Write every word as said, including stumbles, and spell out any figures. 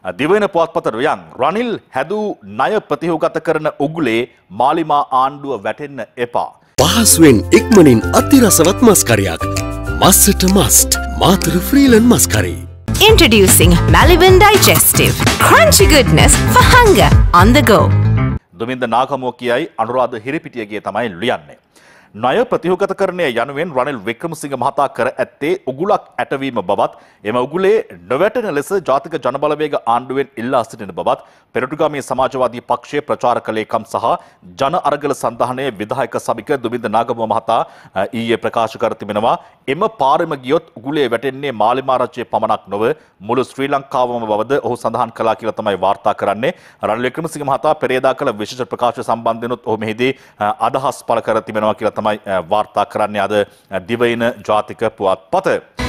දිවයින පුවත්පත රියන් රනිල් හැදූ ණය ප්‍රතිහුගත කරන උගුලේ මාලිමා ආණ්ඩුව වැටෙන්න එපා. පහසුවෙන් ඉක්මනින් අතිරසවත් මස්කරියක්. මස්සට මස්ට් මාතර ෆ්‍රීලන් මස්කරි. Introducing Maliban Digestive. Crunchy goodness for hunger on the go. Duminda නාගමෝ කියයි අනුරාධ හිරිපිටියගේ තමයි ලියන්නේ. ණය ප්‍රතිහුගතකරණය යනුවෙන් රනිල් වික්‍රමසිංහ මහතා කර ඇත්තේ උගුලක් ඇටවීම බවත් එම උගුලේ නොවැටෙන ලෙස ජාතික ජනබලවේග ආණ්ඩුවෙන් ඉල්ලා සිටින බවත් පෙරටුගාමී සමාජවාදී පක්ෂයේ ප්‍රචාරක ලේකම් සහ ජන අරගල සන්ධානයේ විධායක සභික දුමින්ද නාගමෝ මහතා ඊයේ ප්‍රකාශ කර තිබෙනවා. එම පාරෙම ගියොත් උගුලේ වැටෙන්නේ මාලිමා රජයේ පමණක් නොව මුළු ශ්‍රී ලංකාවම බවද ඔහු සඳහන් කළා කියලා තමයි වාර්තා කරන්නේ. රනිල් වික්‍රමසිංහ මහතා පෙරේදා කළ විශේෂ ප්‍රකාශ සම්බන්ධයෙන්ුත් ඔහු මෙහිදී අදහස් පළ කර තිබෙනවා කියලා තමයි වාර්තා කරන්නේ අද දිවයින ජාතික පුවත්පත.